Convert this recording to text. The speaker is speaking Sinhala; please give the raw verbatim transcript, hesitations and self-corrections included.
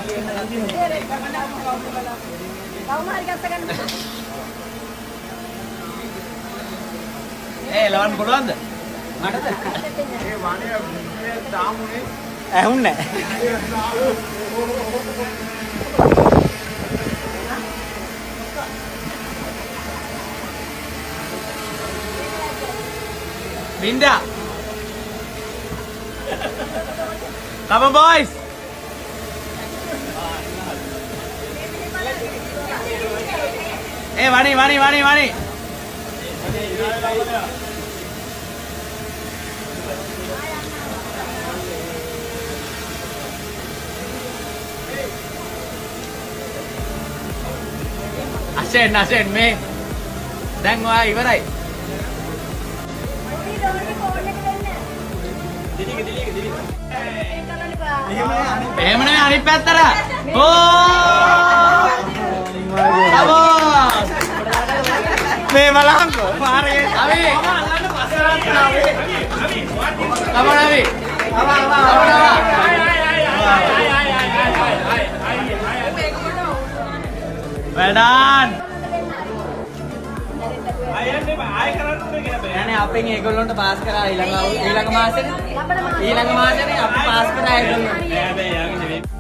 Eh, lawan පුළුවන්ද? මටද? ඒ වණේ දාමුනේ. ඇහුන්නේ නැහැ. Linda. Come on, boys. Hey, Vani, Vani, Vani, Vani. Asen, Asen, me. Dan wah, ibarai. එහෙම නෙමෙයි අනිත් පැත්තට. ඕ! සබෝස්! මේ බලහන්කෝ. පාරේ. අවි. අල්ලන්න පස්සට ආවේ. අවි. කමන අවි. ආවා ආවා ආවා. Well done. අයන්නේ ආය කරන්න ඕනේ කියලා බෑ. යන්නේ අපෙන් ඒගොල්ලන්ට පාස් කරා ඊළඟ ඊළඟ මාසෙනේ. ඊළඟ මාසෙනේ අපි පාස් කරා ඒගොල්ලන්ට. බෑ බෑ යන්නේ නෙවෙයි.